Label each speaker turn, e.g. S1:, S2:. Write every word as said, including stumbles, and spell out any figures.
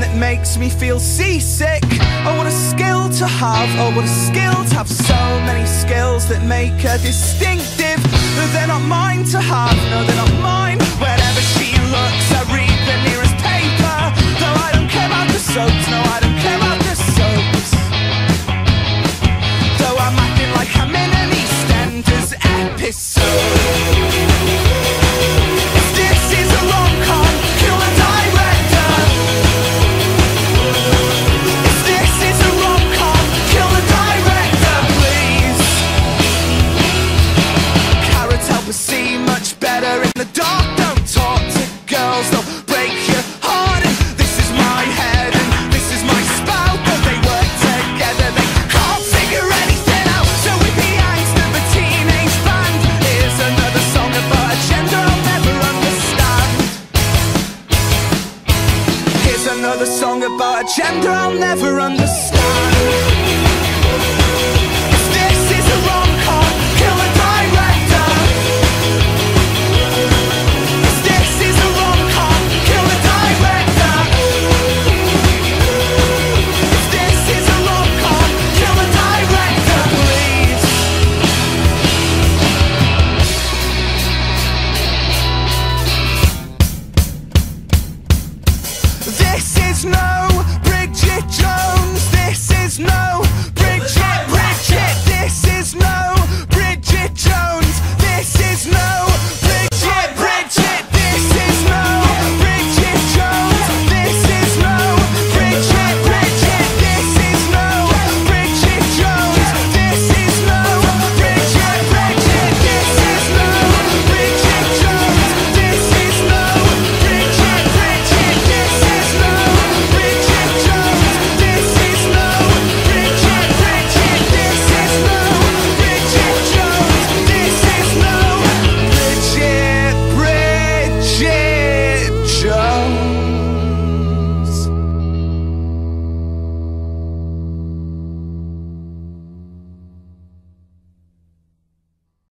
S1: that makes me feel seasick. Oh, what a skill to have, oh, what a skill to have so many skills that make her distinctive. They're not mine to have, no, they're not mine. Whenever she looks, I read the nearest paper. Though I don't care about the soaps, no, I don't care about the soaps. Though I'm acting like I'm in an Eastenders episode. This is a rom-com, kill the director. This is a rom-com, kill the director, please. Carrots help us see much better in the dark. Don't talk to girls, they'll break your heart. And this is my head and this is my spout, but they work together, they can't figure anything out. So with the angst of a teenage band, here's another song about a gender I'll never understand. Here's another song about a gender I'll never understand.